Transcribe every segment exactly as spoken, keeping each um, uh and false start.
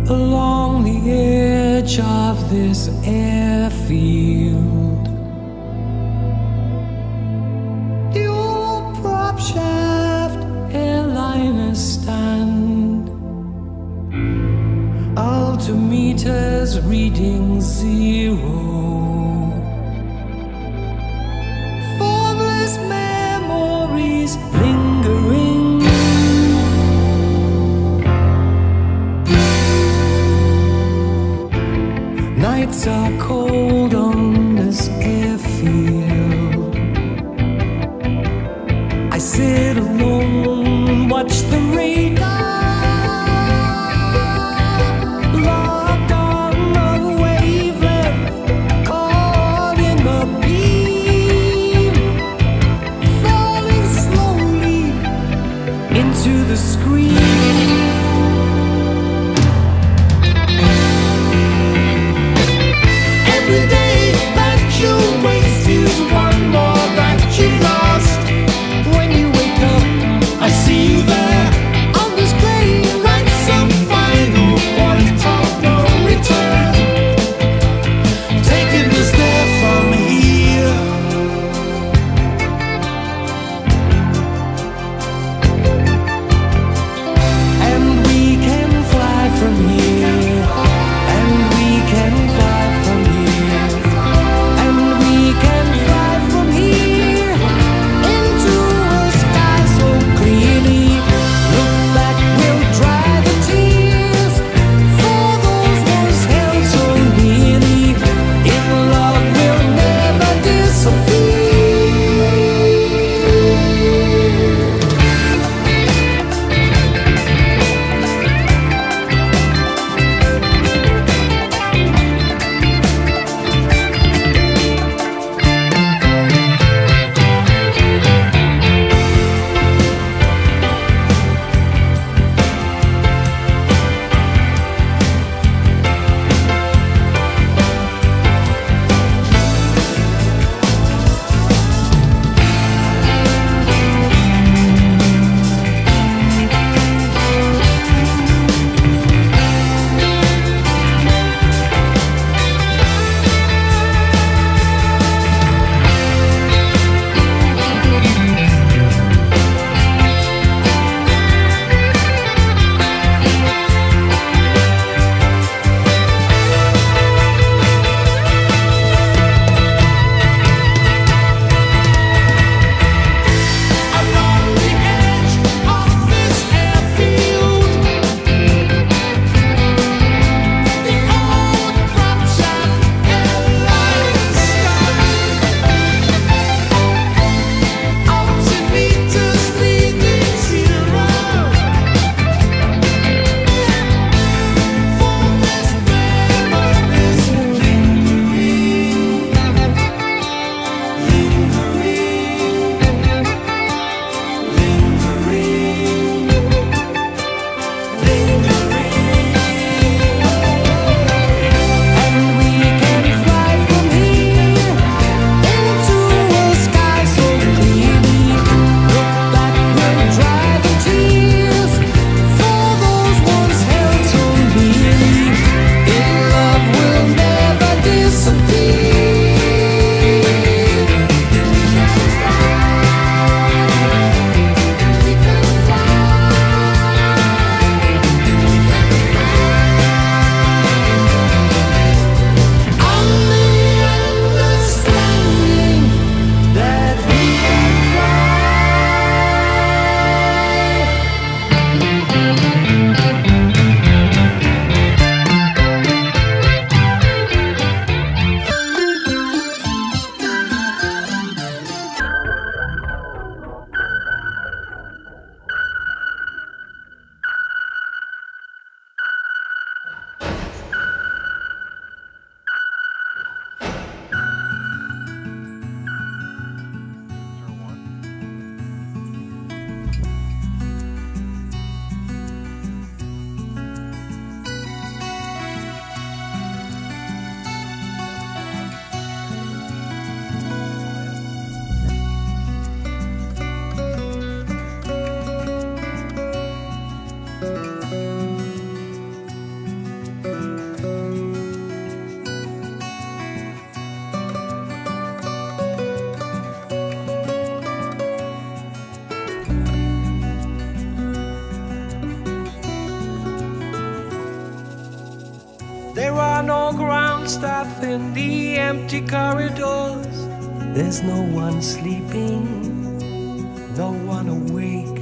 along the edge of this airfield. The old prop shaft airliner stand, altimeters reading zero. Formless memories lingering. Nights are cold on this airfield. I sit alone, watch the radar, locked on a wavelength, caught in the beam, falling slowly into the screen. There are no ground staff in the empty corridors. There's no one sleeping, no one awake.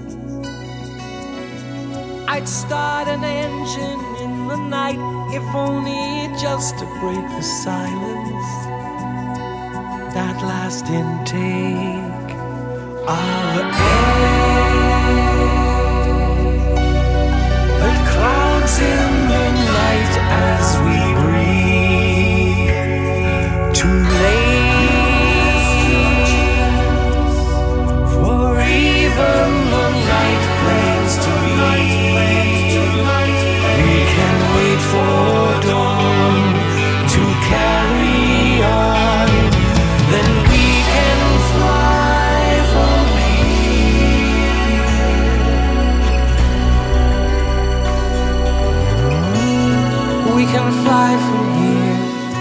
I'd start an engine in the night, if only just to break the silence. That last intake of air that clouds in the night as we breathe. Too late for even the night planes to leave. We can wait for dawn to carry on, then we can fly from here. We can fly from here.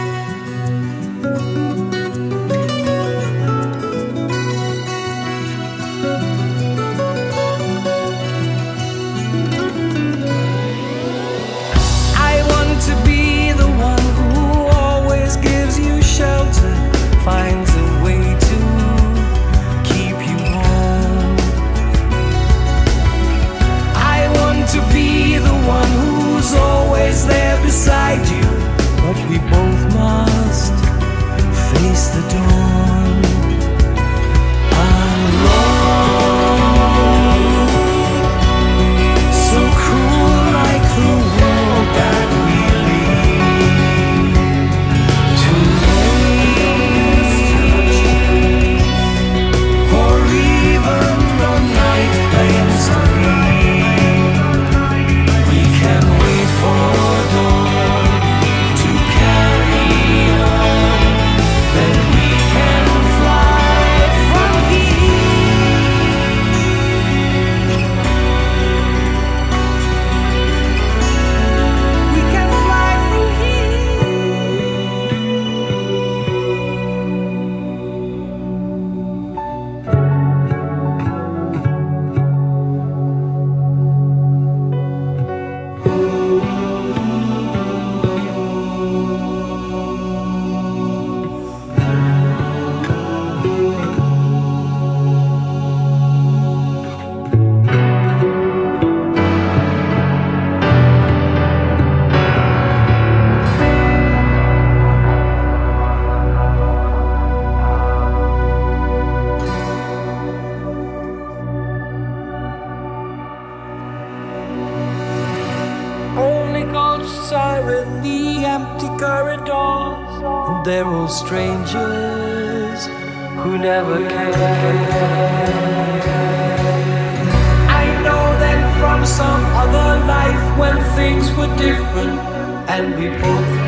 I want to be the one who always gives you shelter, finds a way to keep you home. I want to be the one who's always there beside you, but we both must face the dawn alone. So cruel, like the world that we lead. Too late for even the night planes to leave. We can wait for dawn to carry on, then we can fly from here. We can fly from here. Only ghosts are in the empty corridors, and they're all strangers who never care. I know them from some other life when things were different, and we both